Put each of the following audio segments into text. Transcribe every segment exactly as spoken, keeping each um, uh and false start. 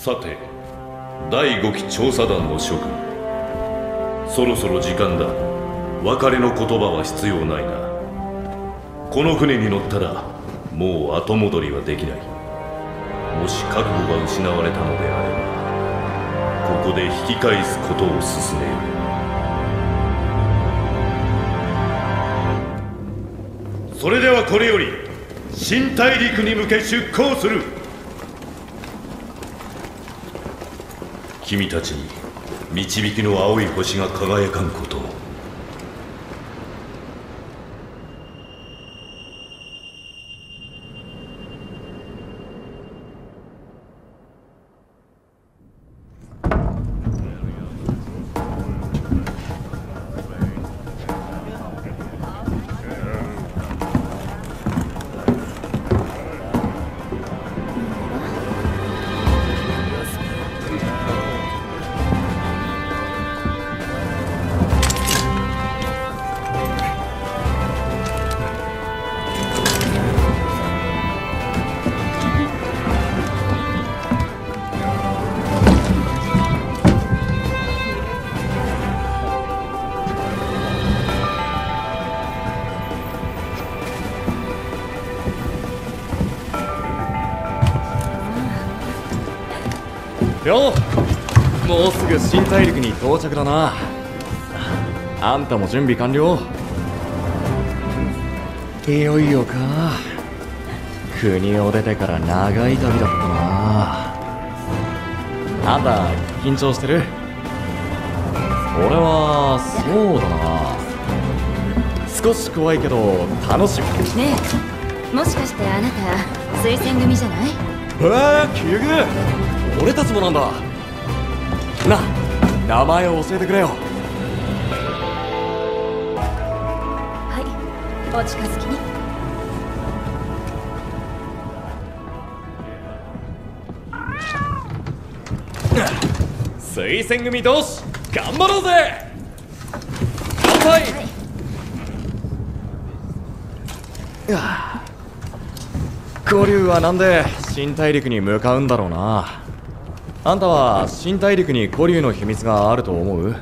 さて、だいごき調査団の諸君、そろそろ時間だ。別れの言葉は必要ないな。この船に乗ったらもう後戻りはできない。もし覚悟が失われたのであれば、ここで引き返すことを進めよう。それではこれより新大陸に向け出航する。君たちに導きの青い星が輝かんことを。 よう、もうすぐ新大陸に到着だな。あんたも準備完了？いよいよか。国を出てから長い旅だったな。あんた緊張してる？俺はそうだな、少し怖いけど楽しみ。 ねえ、もしかしてあなた推薦組じゃない？ えー、キグ、俺たちもなんだな。名前を教えてくれよ。 はい、お近づきに。 推薦組同士頑張ろうぜ。乾杯。はい、古竜はなんで新大陸に向かうんだろうな。あんたは新大陸に古竜の秘密があると思う？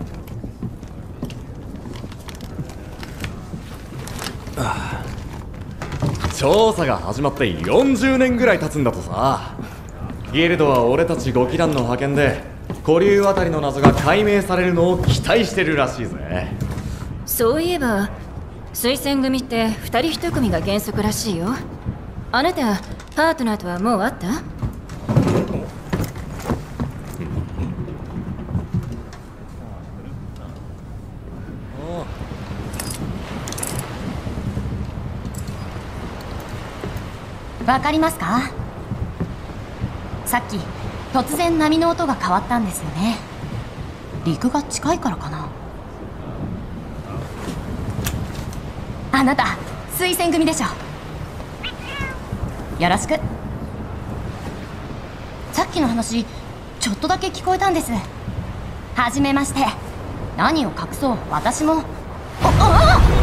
調査が始まってよんじゅうねんぐらい経つんだとさ。ギルドは俺たちご騎団の派遣で古竜あたりの謎が解明されるのを期待してるらしいぜ。 そういえば推薦組ってふたりいち組が原則らしいよ。あなたパートナーとはもう会った？ わかりますか？さっき突然波の音が変わったんですよね。陸が近いからかな。あなた推薦組でしょ。よろしく。さっきの話ちょっとだけ聞こえたんです。はじめまして。何を隠そう、私も。ああ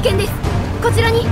険です。こちらに。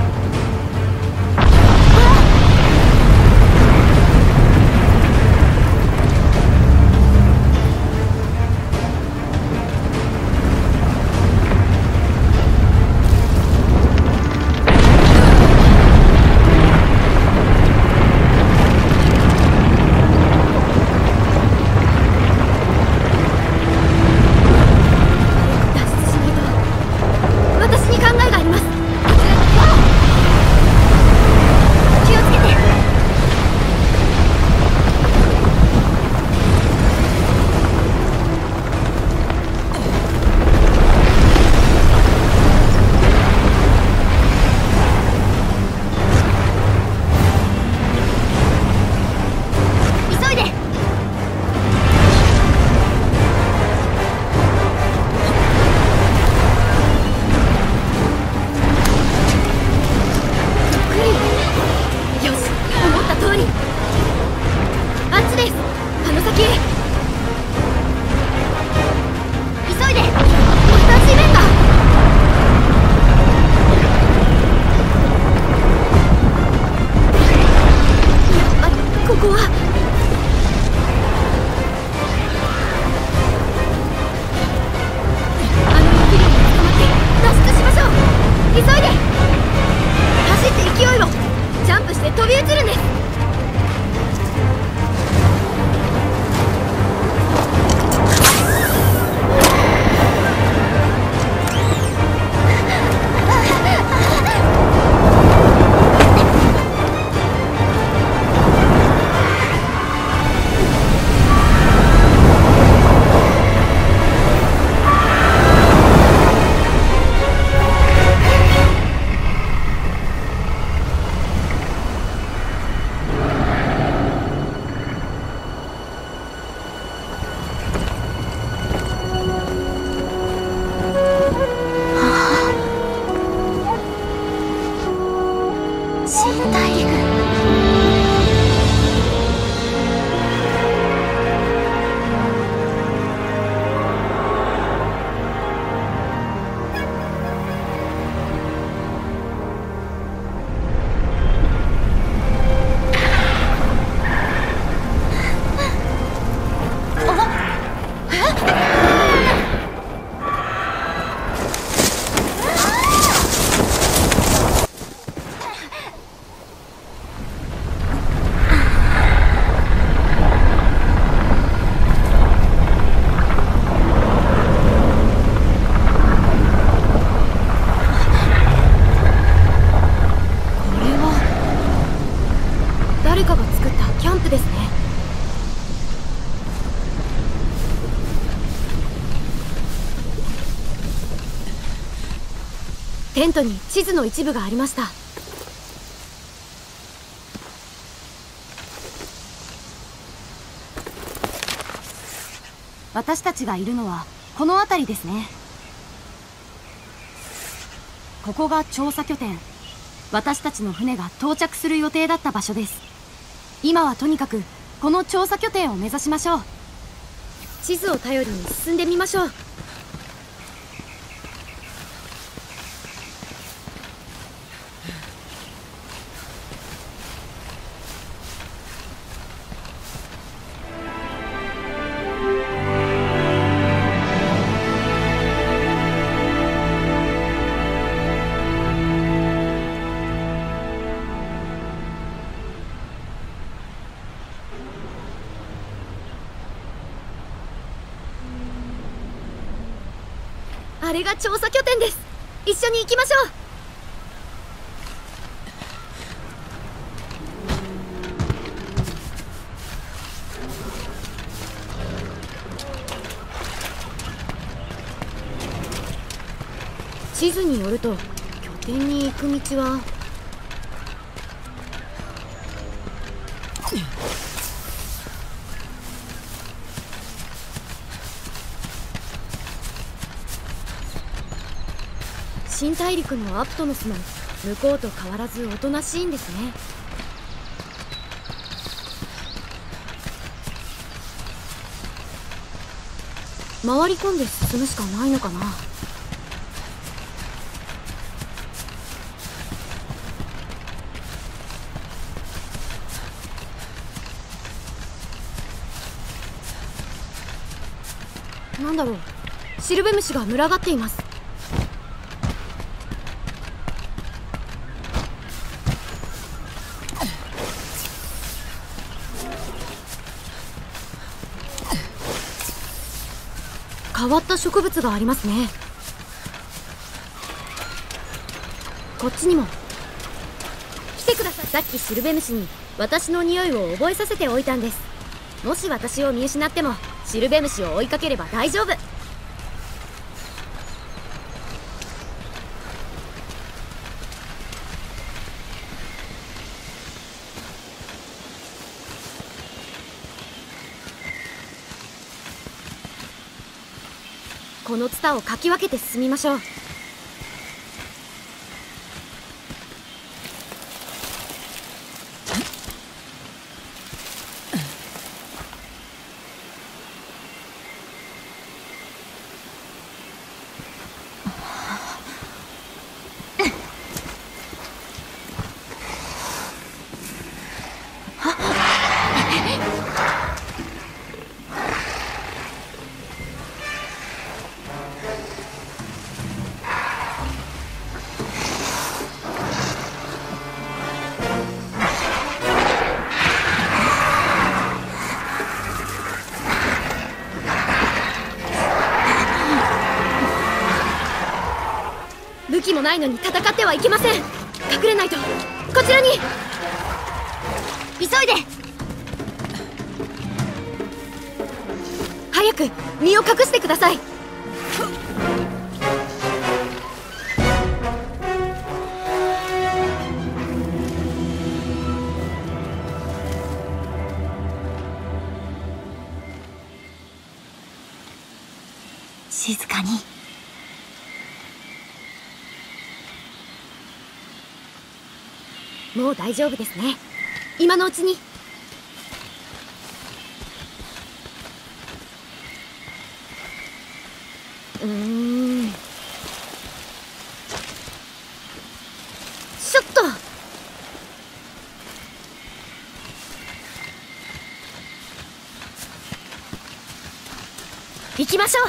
テントに地図の一部がありました。 私たちがいるのはこの辺りですね。ここが調査拠点、私たちの船が到着する予定だった場所です。今はとにかくこの調査拠点を目指しましょう。 地図を頼りに進んでみましょう。あれが調査拠点です。一緒に行きましょう。地図によると拠点に行く道は新大陸のアプトノスも向こうと変わらずおとなしいんですね。回り込んで進むしかないのかな。 なんだろう、シルベムシが群がっています。変わった植物がありますね。こっちにも。来てください。さっきシルベムシに私の匂いを覚えさせておいたんです。もし私を見失ってもシルベムシを追いかければ大丈夫。このツタをかき分けて進みましょう。武器もないのに戦ってはいけません。隠れないと。こちらに。急いで。早く身を隠してください。 静かに。 もう大丈夫ですね。今のうちに。うーん。ちょっと。行きましょう。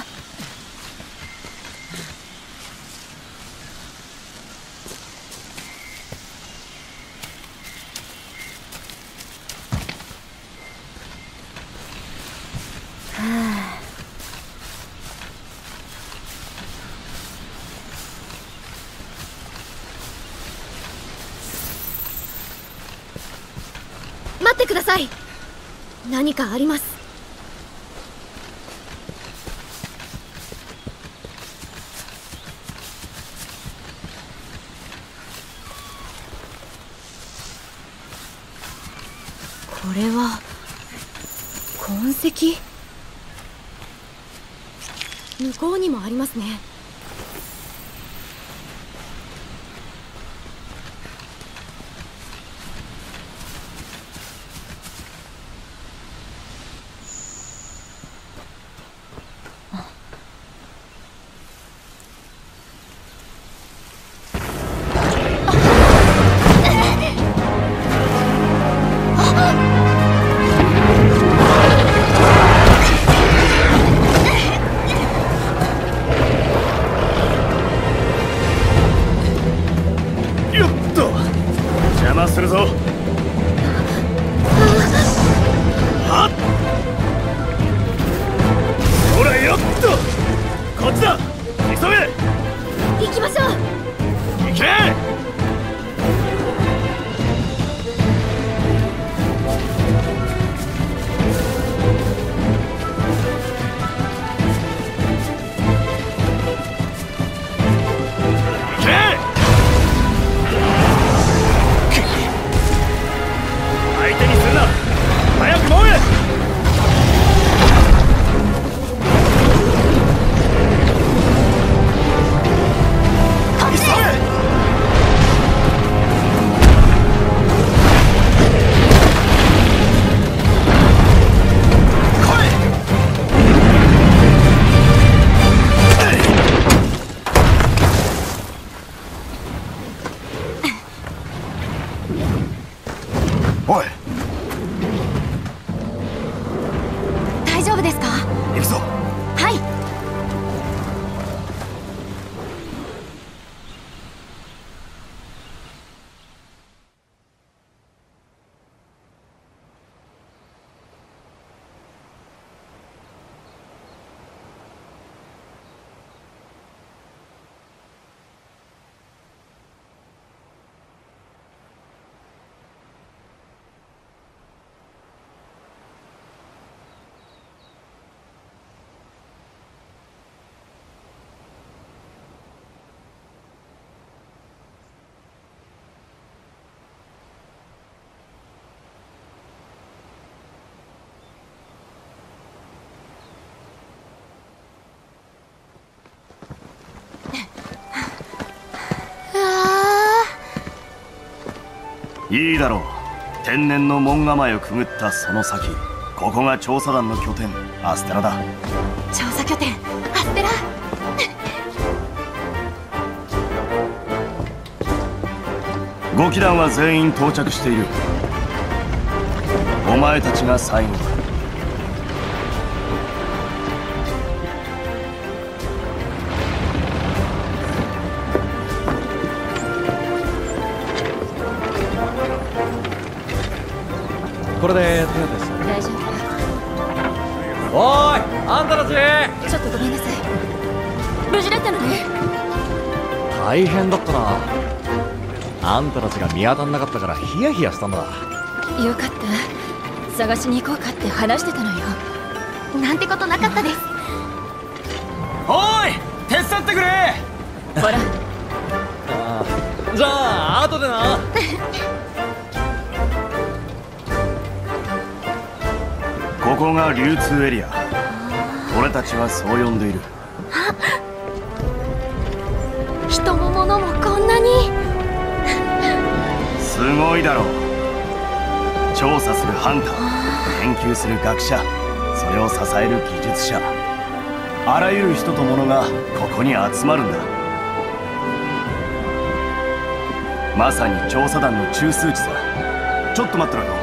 待ってください。何かあります。これは痕跡。向こうにもありますね。 するぞ。はっ、ほらよっと、こっちだ。急げ。 行きましょう。 行け。 いいだろう。天然の門構えをくぐったその先、ここが調査団の拠点アステラだ。 調査拠点アステラ。 ご機団は全員到着している。お前たちが最後だ。 これで手当てして。 大丈夫。 おーい、あんたたち。 ちょっとごめんなさい。無事だったのね。 大変だったな。あんたたちが見当たんなかったからヒヤヒヤしたんだ。 よかった。探しに行こうかって話してたのよ。 なんてことなかったです。 おーい、手伝ってくれ。 ほら。 じゃあ後でな。 ここが流通エリア。俺たちはそう呼んでいる。 人も物もこんなに。 すごいだろう。調査するハンター、研究する学者、それを支える技術者、あらゆる人と物がここに集まるんだ。まさに調査団の中枢地さ。ちょっと待ってろよ。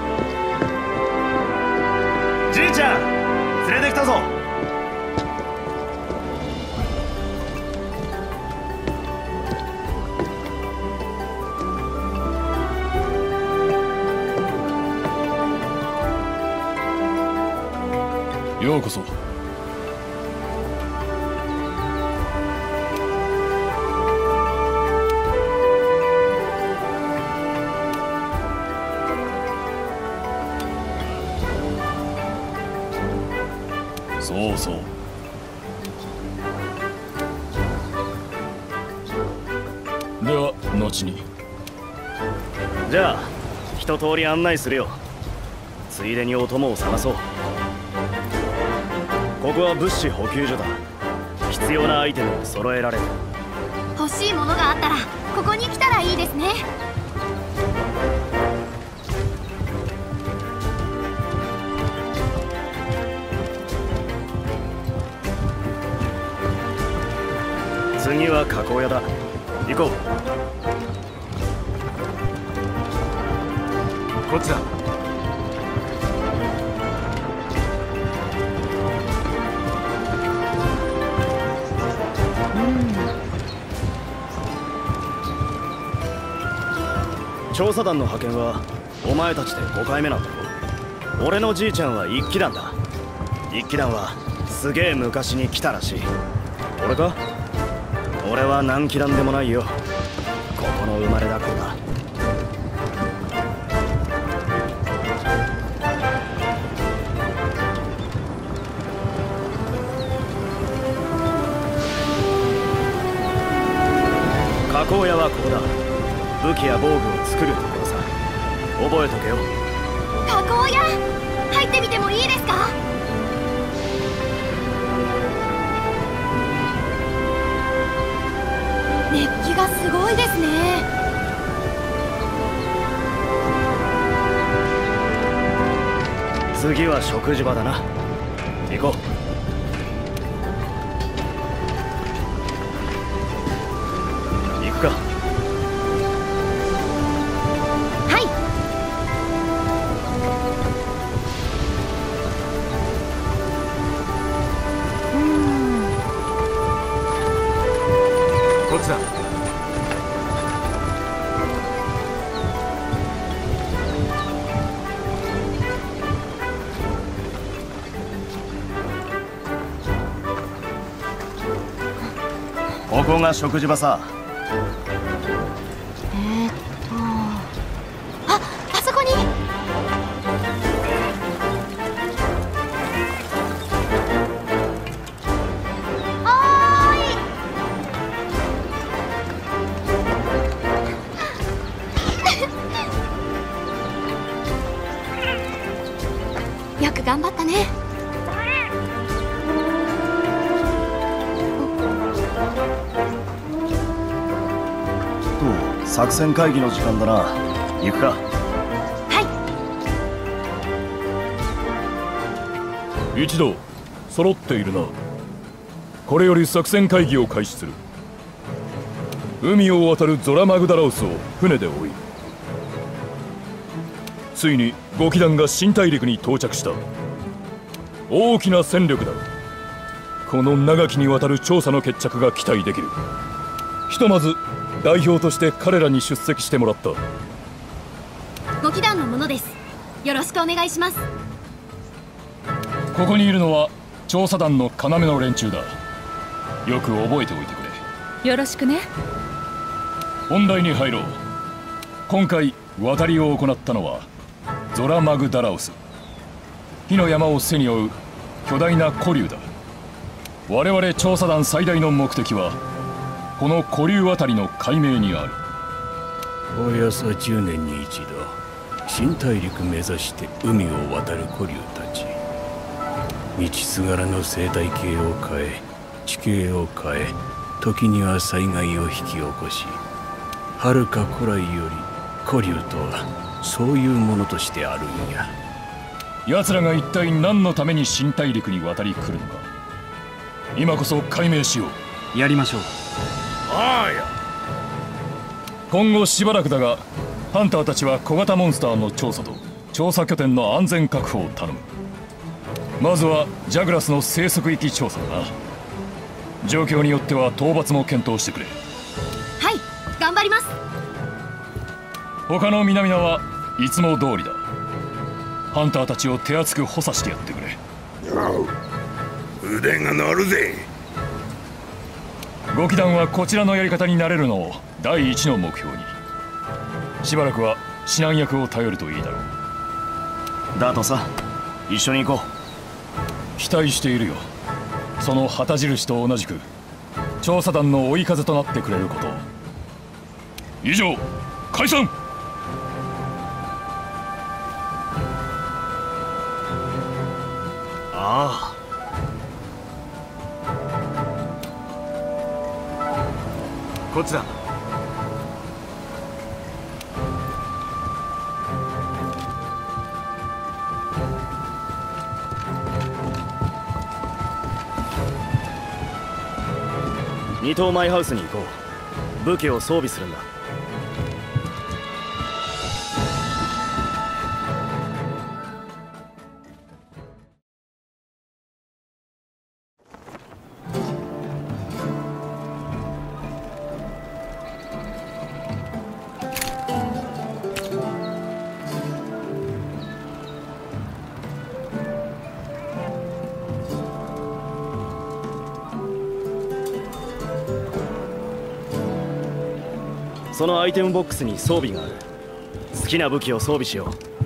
じいちゃん、連れてきたぞ。 ようこそ。そうそう。では後に。 じゃあ一通り案内するよ。ついでにお供を探そう。ここは物資補給所だ。必要なアイテムを揃えられる。 欲しいものがあったらここに来たらいいですね。 次は加工屋だ。行こう。こっちだ。調査団の派遣はお前たちでごかいめなんだろ。俺のじいちゃんは一騎団だ。一騎団はすげえ昔に来たらしい。俺か？俺は何騎団でもないよ。ここの生まれだからだ。加工屋はここだ。武器や防具を作るところさ。覚えとけよ。 加工屋入ってみてもいいですか？熱気がすごいですね。 次は食事場だな。行こう。行くか。 はい。うーん。 こっちだ。 ここが食事場さ。 えー、っとあ、あそこに。おーいよく頑張ったね。 作戦会議の時間だな。 行くか。 はい一同揃っているな。これより作戦会議を開始する。海を渡るゾラマグダラウスを船で追い、ついにゴキ団が新大陸に到着した。大きな戦力だ。この長きにわたる調査の決着が期待できる。ひとまず代表として彼らに出席してもらった。 ゴキ団のものです。よろしくお願いします。 ここにいるのは調査団の要の連中だ。よく覚えておいてくれ。 よろしくね。 本題に入ろう。今回渡りを行ったのはゾラマグダラウス。火の山を背に負う巨大な古竜だ。我々調査団最大の目的はこの古竜あたりの解明にある。 およそじゅうねんに一度新大陸目指して海を渡る古竜たち。道すがらの生態系を変え地形を変え、時には災害を引き起こし、遥か古来より古竜とはそういうものとしてあるんや。 奴らが一体何のために新大陸に渡り来るのか、今こそ解明しよう。やりましょう。 ああや。 今後しばらくだが、ハンターたちは小型モンスターの調査と調査拠点の安全確保を頼む。まずはジャグラスの生息域調査だな。状況によっては討伐も検討してくれ。 はい、頑張ります。 他の皆々はいつも通りだ。ハンターたちを手厚く補佐してやってくれ。 腕が鳴るぜ。 ゴキ団はこちらのやり方になれるのを第一の目標に。しばらくは指南役を頼るといいだろう。 だとさ、一緒に行こう。 期待しているよ。その旗印と同じく調査団の追い風となってくれることを。以上、解散。 ああ、こっちだ。二棟マイハウスに行こう。武器を装備するんだ。そのアイテムボックスに装備がある。好きな武器を装備しよう。